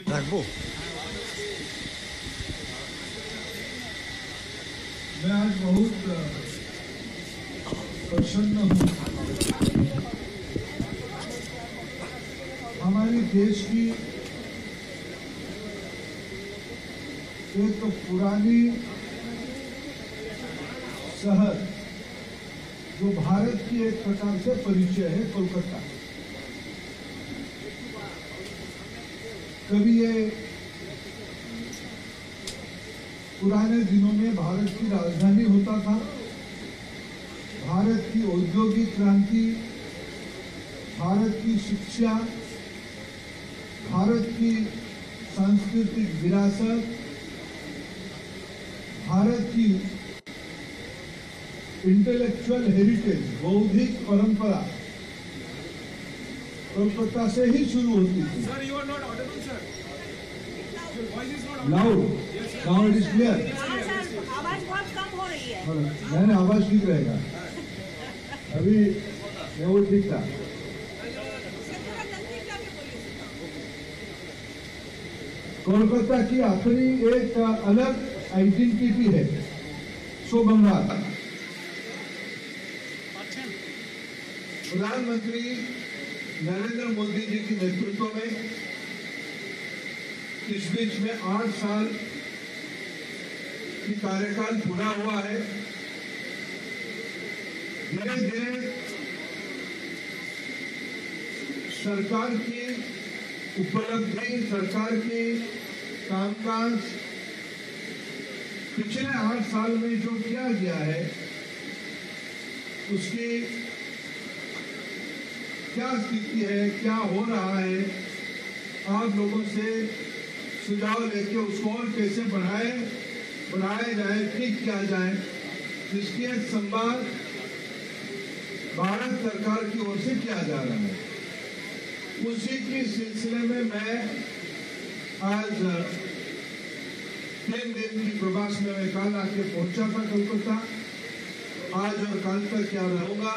रखबो। मैं आज बहुत प्रसन्न हूँ। हमारे देश की एक पुरानी शहर जो भारत की एक प्रकार से परिचय है, कोलकाता। कभी ये पुराने दिनों में भारत की राजधानी होता था। भारत की औद्योगिक क्रांति, भारत की शिक्षा, भारत की सांस्कृतिक विरासत, भारत की इंटेलेक्चुअल हेरिटेज, बौद्धिक परंपरा कोलकाता से ही शुरू होती थी। Sir, you are not audible, sir. Your voice is not audible. Loud, now it is clear. आवाज बहुत कम हो रही है। नहीं, आवाज ठीक रहेगा। अभी वो ठीक था। कोलकाता की अपनी एक अलग आइडेंटिटी है, सो बंगाल। प्रधानमंत्री नरेंद्र मोदी जी के नेतृत्व में इस बीच में 8 साल की कार्यकाल पूरा हुआ है। धीरे धीरे सरकार की उपलब्धि, सरकार की कामकाज पिछले 8 साल में जो किया गया है उसकी क्या स्थिति है, क्या हो रहा है, आप लोगों से सुझाव लेके उसको और कैसे बढ़ाया जाए, ठीक किया जाए, जिसकी एक संवाद भारत सरकार की ओर से किया जा रहा है। उसी के सिलसिले में मैं आज 3 दिन की प्रवास में मैं कल आके पहुंचा था कोलकाता। आज और कल तक क्या रहूंगा।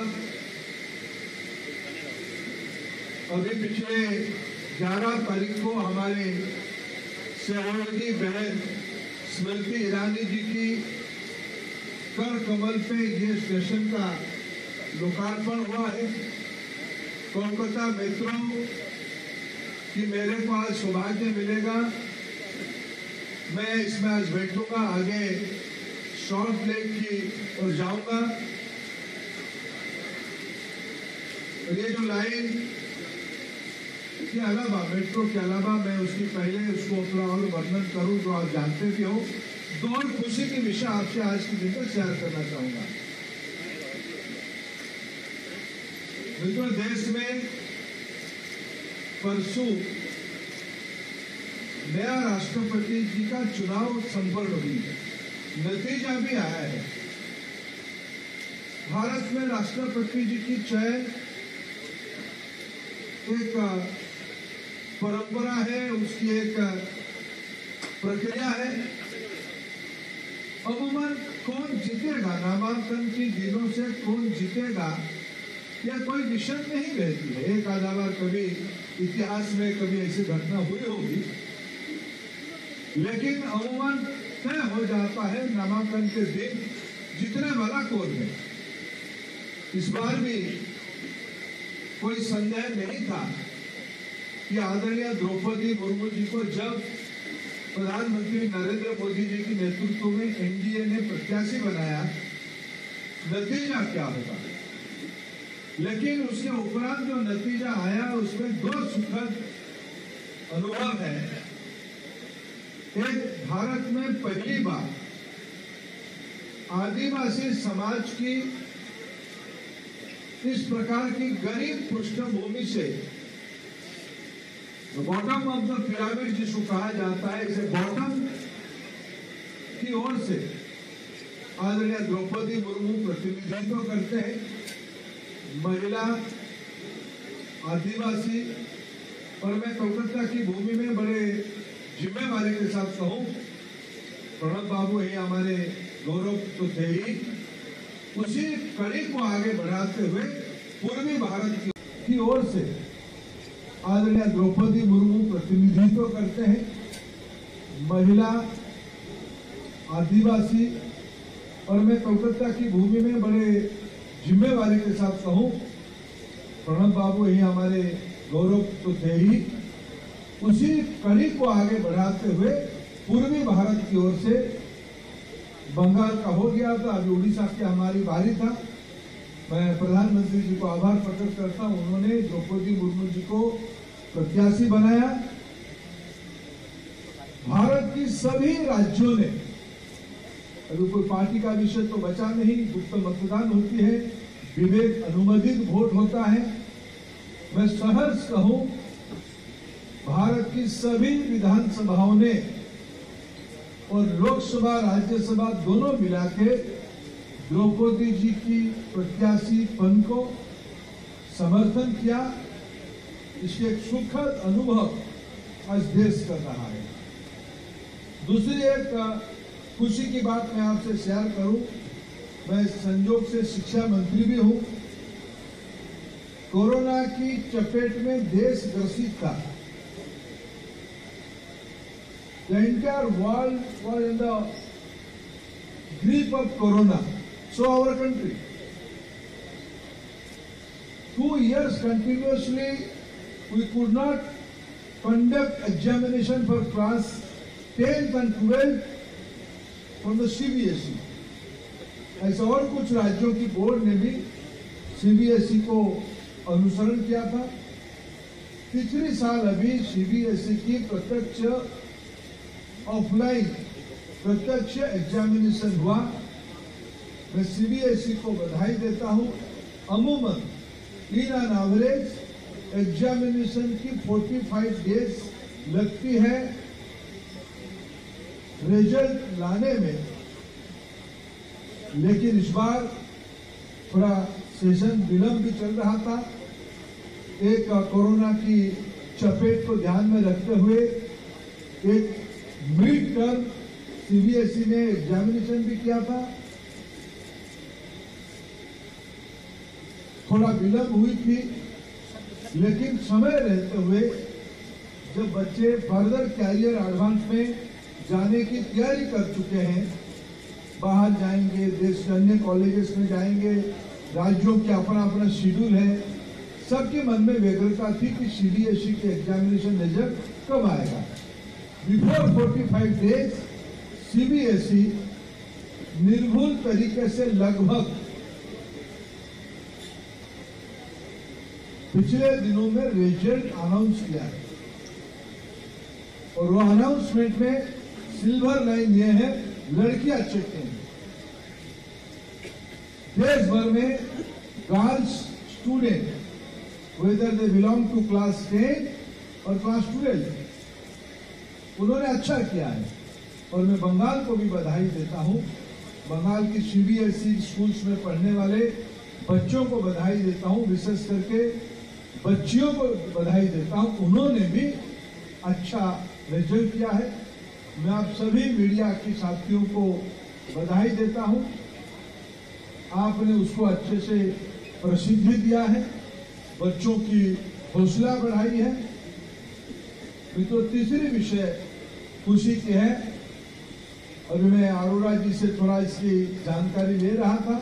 अभी पिछले 11 तारीख को हमारे सहयोगी बहन स्मृति ईरानी जी की कर कमल पे ये स्टेशन का लोकार्पण हुआ है। कोलकाता मेट्रो की मेरे को आज सौभाग्य मिलेगा। मैं इसमें आज बैठूंगा, आगे शॉर्ट लेक की ओर जाऊंगा। ये जो लाइन के अलावा, मेट्रो के अलावा, मैं उसकी पहले उसको अपना और वर्णन करूं जो आप जानते भी हो। 2 और खुशी की विषय आपसे आज के दिन में शेयर करना चाहूंगा। मित्रों, देश में परसों नया राष्ट्रपति जी का चुनाव संपन्न हुई है, नतीजा भी आया है। भारत में राष्ट्रपति जी की चयन एक परंपरा है, उसकी एक प्रक्रिया है। अमूमन कौन जीतेगा, नामांकन की दिनों से कौन जीतेगा, यह कोई निश्चित नहीं रहती है। एक आधा बार कभी इतिहास में कभी ऐसी घटना हुई होगी, लेकिन अमूमन तय हो जाता है नामांकन के दिन जीतने वाला कौन है। इस बार भी कोई संदेह नहीं था कि आदरणीय द्रौपदी मुर्मू जी को जब प्रधानमंत्री नरेंद्र मोदी जी के नेतृत्व में एनडीए ने प्रत्याशी बनाया, नतीजा क्या होगा। लेकिन उसके उपरांत जो नतीजा आया उसमें 2 सुखद अनुभव है। एक, भारत में पहली बार आदिवासी समाज की इस प्रकार की गरीब पृष्ठभूमि से, बॉटम ऑफ द पिरामिड जिसको कहा जाता है, इसे बॉटम की ओर से आदरणीय द्रौपदी मुर्मू प्रतिनिधित्व करते हैं। महिला, आदिवासी, और मैं कोलकाता की भूमि में बड़े जिम्मेवारी के साथ कहूं, प्रणब बाबू ही हमारे गौरव तो थे ही, उसी कड़ी को आगे बढ़ाते हुए पूर्वी भारत की ओर से आदरणीय द्रौपदी मुर्मू प्रतिनिधित्व करते हैं, महिला, आदिवासी, और मैं कोलकाता की भूमि में बड़े जिम्मेवारी के साथ कहूं, प्रणब बाबू ही हमारे गौरव तो थे ही, उसी कड़ी को आगे बढ़ाते हुए पूर्वी भारत की ओर से बंगाल का हो गया था, अभी उड़ीसा की हमारी बारी था। मैं प्रधानमंत्री जी को आभार प्रकट करता हूं, उन्होंने द्रौपदी मुर्मू जी को प्रत्याशी बनाया। भारत की सभी राज्यों ने, अभी कोई पार्टी का विषय तो बचा नहीं, गुप्त मतदान होती है, विवेक अनुमोदित वोट होता है। मैं सहर्ष कहूं, भारत की सभी विधानसभाओं ने और लोकसभा राज्यसभा दोनों मिला के द्रौपदी जी की प्रत्याशी पन को समर्थन किया। इसके एक सुखद अनुभव आज देश कर रहा है। दूसरी एक खुशी की बात मैं आपसे शेयर करूं, मैं संयोग से शिक्षा मंत्री भी हूं। कोरोना की चपेट में देश ग्रसित था। The entire world was in the grip of corona. So our country, 2 years continuously, we could not conduct examination for class 10th and 12th from the CBSE. ऐसे और कुछ राज्यों की बोर्ड ने भी CBSE को अनुसरण किया था। पिछले साल अभी CBSE की प्रत्यक्ष ऑफलाइन प्रत्यक्ष एग्जामिनेशन हुआ। मैं CBSE को बधाई देता हूं। अमूमन इन एन एवरेज एग्जामिनेशन की 45 डेज लगती है रिजल्ट लाने में, लेकिन इस बार थोड़ा सेशन विलंब भी चल रहा था। एक कोरोना की चपेट को ध्यान में रखते हुए एक मिड टर्म CBSE ने एग्जामिनेशन भी किया था। थोड़ा विलंब हुई थी, लेकिन समय रहते हुए जब बच्चे फर्दर कैरियर एडवांस में जाने की तैयारी कर चुके हैं, बाहर जाएंगे, देश के अन्य कॉलेजेस में जाएंगे, राज्यों के अपना अपना शेड्यूल है, सबके मन में व्यग्रता थी कि CBSE के एग्जामिनेशन रिजल्ट कब आएगा। बिफोर 45 डेज CBSE निर्भुल तरीके से लगभग पिछले दिनों में रिजल्ट अनाउंस किया है, और वो अनाउंसमेंट में सिल्वर लाइन ये है, लड़कियां चेकिंग। देश भर में girls student, whether they belong to class 10 और क्लास 12, उन्होंने अच्छा किया है। और मैं बंगाल को भी बधाई देता हूं। बंगाल की CBSE स्कूल्स में पढ़ने वाले बच्चों को बधाई देता हूं, विशेष करके बच्चियों को बधाई देता हूं। उन्होंने भी अच्छा रिजल्ट किया है। मैं आप सभी मीडिया के साथियों को बधाई देता हूं। आपने उसको अच्छे से प्रसिद्धि दिया है, बच्चों की हौसला बढ़ाई है। तो तीसरी विषय खुशी की है, अभी मैं अरोड़ा जी से थोड़ा इसकी जानकारी ले रहा था।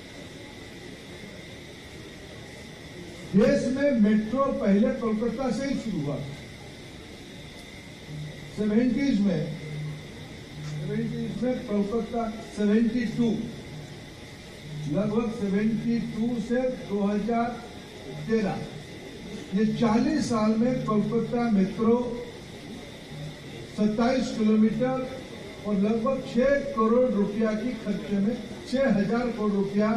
देश में मेट्रो पहले कोलकाता से ही शुरू हुआ। 70s में कोलकाता 72, लगभग 72 से 2013, ये 40 साल में कोलकाता मेट्रो 27 किलोमीटर और लगभग 6 करोड़ रुपया की खर्चे में 6,000 करोड़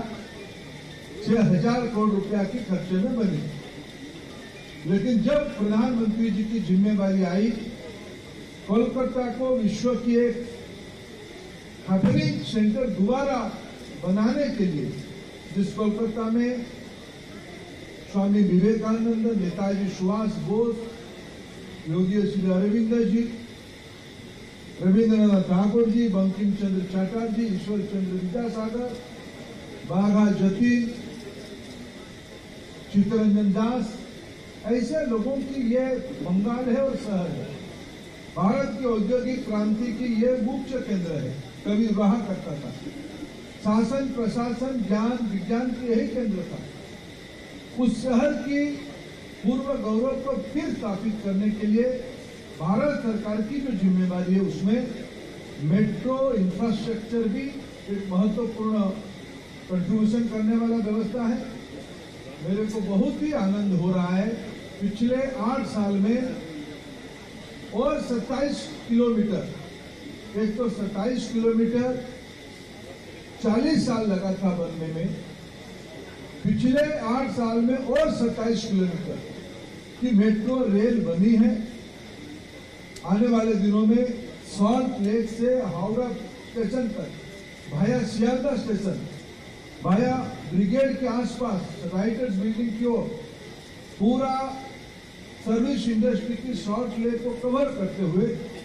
रुपया की खर्चे में बनी। लेकिन जब प्रधानमंत्री जी की जिम्मेवारी आई, कोलकाता को विश्व की एक हैपनिंग सेंटर दोबारा बनाने के लिए, जिस कोलकाता में स्वामी विवेकानंद, नेताजी सुभाष बोस, योगी श्री अरविंद जी, रविंद्रनाथ ठाकुर जी, बंकिम चंद्र चटर्जी, ईश्वर चंद्र विद्यासागर, बाघा जतीन, चित्तरंजन दास, ऐसे लोगों की ये बंगाल है और शहर है। भारत की औद्योगिक क्रांति की ये मुख्य केंद्र है, कभी रहा करता था। शासन, प्रशासन, ज्ञान, विज्ञान की यही केंद्र था। उस शहर की पूर्व गौरव को फिर स्थापित करने के लिए भारत सरकार की जो जिम्मेदारी है, उसमें मेट्रो इंफ्रास्ट्रक्चर भी एक महत्वपूर्ण कंट्रीब्यूशन करने वाला व्यवस्था है। मेरे को बहुत ही आनंद हो रहा है, पिछले 8 साल में और 27 किलोमीटर, एक तो 27 किलोमीटर 40 साल लगा था बनने में, पिछले 8 साल में और 27 किलोमीटर की मेट्रो रेल बनी है। आने वाले दिनों में सॉल्ट लेक से हावड़ा स्टेशन तक, भाया सियालदा स्टेशन, भाया ब्रिगेड के आसपास राइटर्स बिल्डिंग की ओर पूरा सर्विस इंडस्ट्री की सॉल्ट लेक को कवर करते हुए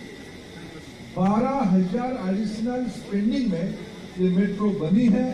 12,000 एडिशनल स्पेंडिंग में ये मेट्रो बनी है।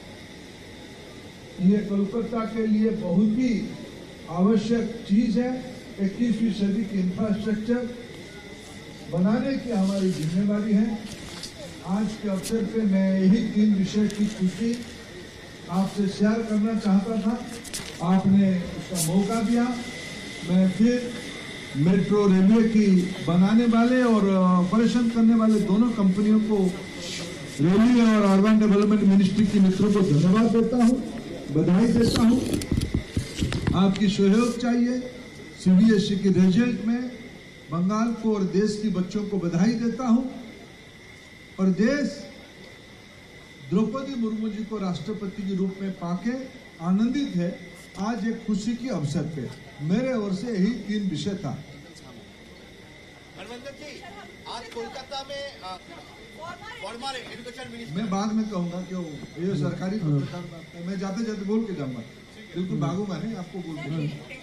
ये कोलकाता के लिए बहुत ही आवश्यक चीज है। 21वीं सदी की इंफ्रास्ट्रक्चर बनाने की हमारी जिम्मेदारी है। आज के अवसर पे मैं यही 3 विषय की खुशी आपसे शेयर करना चाहता था, आपने उसका मौका दिया। मैं फिर मेट्रो रेलवे की बनाने वाले और ऑपरेशन करने वाले दोनों कंपनियों को, रेलवे और अर्बन डेवलपमेंट मिनिस्ट्री के मित्रों को धन्यवाद देता हूं, बधाई देता हूं। आपकी सहयोग चाहिए। सीबीएसई के रिजल्ट में बंगाल को और देश की बच्चों को बधाई देता हूं। और देश द्रौपदी मुर्मू जी को राष्ट्रपति के रूप में पाके आनंदित है। आज एक खुशी के अवसर पे मेरे ओर से यही 3 विषय था। हरमंदर जी, आज कोलकाता में फॉर्मर एजुकेशन मिनिस्टर, मैं बाद में कहूंगा क्यों ये सरकारी पत्रकार, मैं जाते जाते बोल के जाऊंगा, बिल्कुल भागूंगा नहीं, आपको बोल दूंगा।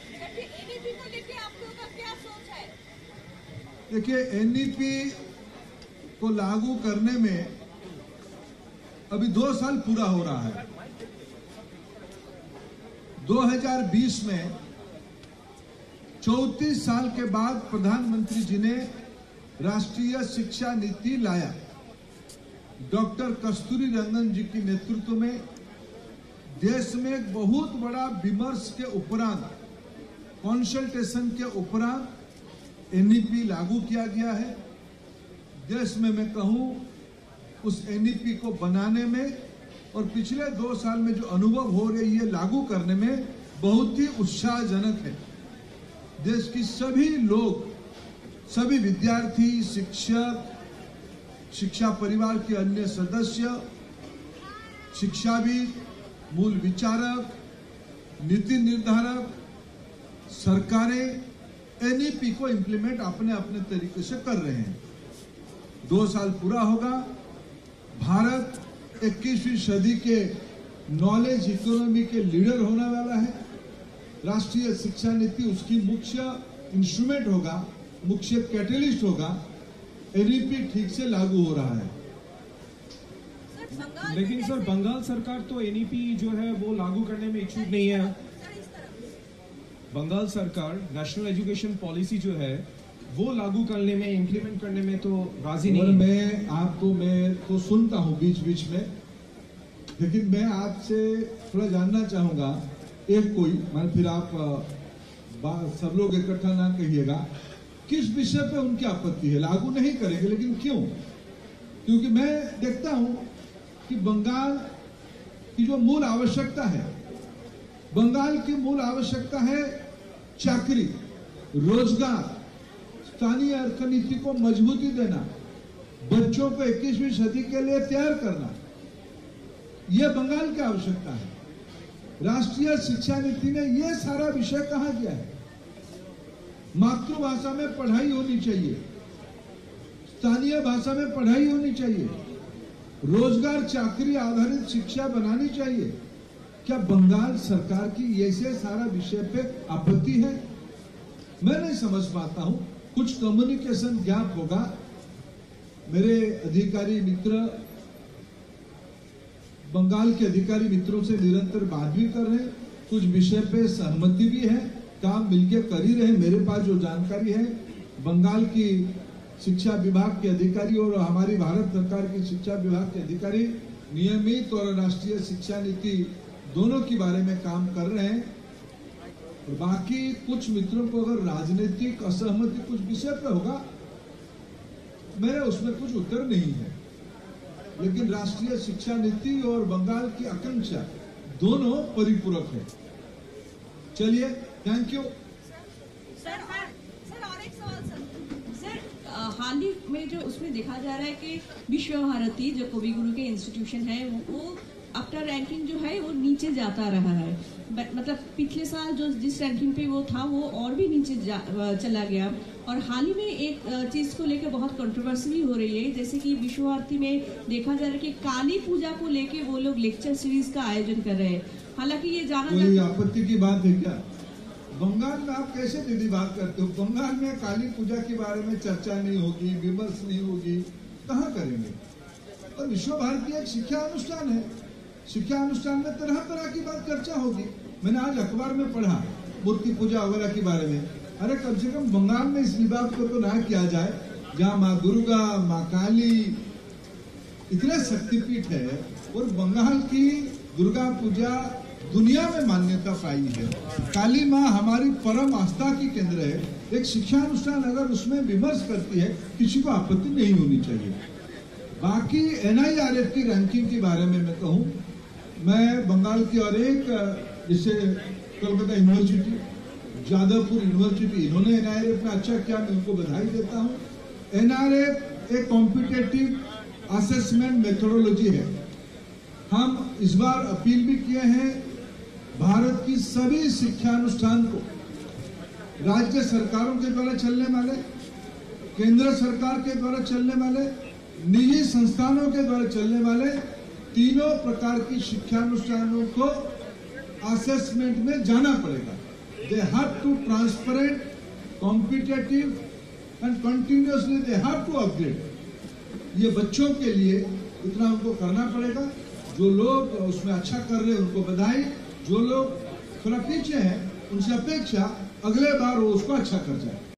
देखिए, एनईपी को लागू करने में अभी 2 साल पूरा हो रहा है। 2020 में 34 साल के बाद प्रधानमंत्री जी ने राष्ट्रीय शिक्षा नीति लाया। डॉक्टर कस्तूरी रंगन जी के नेतृत्व में देश में एक बहुत बड़ा विमर्श के उपरांत, कंसल्टेशन के उपरांत एनईपी लागू किया गया है। देश में मैं कहूं, उस एनईपी को बनाने में और पिछले 2 साल में जो अनुभव हो रही है लागू करने में बहुत ही उत्साहजनक है। देश की सभी लोग, सभी विद्यार्थी, शिक्षक, शिक्षा परिवार के अन्य सदस्य, शिक्षाविद, मूल विचारक, नीति निर्धारक, सरकारें एनईपी को इम्प्लीमेंट अपने अपने तरीके से कर रहे हैं। 2 साल पूरा होगा। भारत 21वीं सदी के नॉलेज इकोनॉमी के लीडर होने वाला है। राष्ट्रीय शिक्षा नीति उसकी मुख्य इंस्ट्रूमेंट होगा, मुख्य कैटलिस्ट होगा। एनईपी ठीक से लागू हो रहा है। लेकिन सर, बंगाल सरकार तो एनईपी जो है वो लागू करने में इच्छुक नहीं है। बंगाल सरकार नेशनल एजुकेशन पॉलिसी जो है वो लागू करने में, इम्प्लीमेंट करने में तो राजी नहीं है। मैं तो सुनता हूं बीच बीच में, लेकिन मैं आपसे थोड़ा जानना चाहूंगा। फिर आप सब लोग इकट्ठा ना कहिएगा, किस विषय पे उनकी आपत्ति है? लागू नहीं करेंगे, लेकिन क्यों? क्योंकि मैं देखता हूं कि बंगाल की जो मूल आवश्यकता है, बंगाल की मूल आवश्यकता है चाकरी, रोजगार, स्थानीय अर्थनीति को मजबूती देना, बच्चों को 21वीं सदी के लिए तैयार करना, यह बंगाल की आवश्यकता है। राष्ट्रीय शिक्षा नीति में यह सारा विषय कहा गया है। मातृभाषा में पढ़ाई होनी चाहिए, स्थानीय भाषा में पढ़ाई होनी चाहिए, रोजगार चाकरी आधारित शिक्षा बनानी चाहिए। क्या बंगाल सरकार की ऐसे सारा विषय पे आपत्ति है? मैं नहीं समझ पाता हूं। कुछ कम्युनिकेशन गैप होगा। मेरे अधिकारी मित्र बंगाल के अधिकारी मित्रों से निरंतर बात भी कर रहे हैं, कुछ विषय पे सहमति भी है। काम मिलके कर ही रहे। मेरे पास जो जानकारी है, बंगाल की शिक्षा विभाग के अधिकारी और हमारी भारत सरकार की शिक्षा विभाग के अधिकारी नियमित और राष्ट्रीय शिक्षा नीति दोनों के बारे में काम कर रहे हैं। और बाकी कुछ मित्रों को अगर राजनीतिक असहमति कुछ विषय पर होगा, मेरा उसमें कुछ उत्तर नहीं है, लेकिन राष्ट्रीय शिक्षा नीति और बंगाल की आकांक्षा दोनों परिपूरक है। चलिए, थैंक यू। सर और एक सवाल सर। हाल ही में जो उसमें देखा जा रहा है कि विश्व भारती जो कवि गुरु के इंस्टीट्यूशन है वो आफ्टर रैंकिंग जो है वो नीचे जाता रहा है। मतलब पिछले साल जो जिस रैंकिंग पे वो था वो और भी नीचे चला गया। और हाल ही में एक चीज को लेकर बहुत कंट्रोवर्सी भी हो रही है, जैसे कि विश्व भारती में देखा जा रहा है कि काली पूजा को लेके वो लोग लेक्चर सीरीज का आयोजन कर रहे हैं। हालांकि ये जाना कोई आपत्ति की बात है क्या? बंगाल में आप कैसे दीदी बात करते हो? बंगाल में काली पूजा के बारे में चर्चा नहीं होगी, विमर्श नहीं होगी, कहाँ करेंगे? और विश्व भारती एक शिक्षा अनुष्ठान है, शिक्षा अनुष्ठान में तरह तरह की बात चर्चा होगी। मैंने आज अखबार में पढ़ा मूर्ति पूजा वगैरह के बारे में। अरे कम से कम बंगाल में इस विवाद को तो ना किया जाए, जहाँ माँ दुर्गा, माँ काली इतने शक्तिपीठ है, और बंगाल की दुर्गा पूजा दुनिया में मान्यता पाई है। काली माँ हमारी परम आस्था की केंद्र है। एक शिक्षा अनुष्ठान अगर उसमें विमर्श करती है, किसी को आपत्ति नहीं होनी चाहिए। बाकी NIRF की रैंकिंग के बारे में मैं कहूँ, मैं बंगाल की और एक जैसे कोलकाता यूनिवर्सिटी, जादवपुर यूनिवर्सिटी, इन्होंने NIRF में अच्छा किया, मैं उनको बधाई देता हूँ। NIRF एक कॉम्पिटेटिव असेसमेंट मेथोडोलॉजी है। हम इस बार अपील भी किए हैं भारत की सभी शिक्षा अनुष्ठान को, राज्य सरकारों के द्वारा चलने वाले, केंद्र सरकार के द्वारा चलने वाले, निजी संस्थानों के द्वारा चलने वाले तीनों प्रकार की शिक्षा अनुष्ठानों को असेसमेंट में जाना पड़ेगा। They have to transparent, competitive and continuously they have to upgrade. ये बच्चों के लिए इतना उनको करना पड़ेगा। जो लोग उसमें अच्छा कर रहे हैं उनको बधाई, जो लोग थोड़ा पीछे हैं उनसे अपेक्षा अगले बार वो उसको अच्छा कर जाए।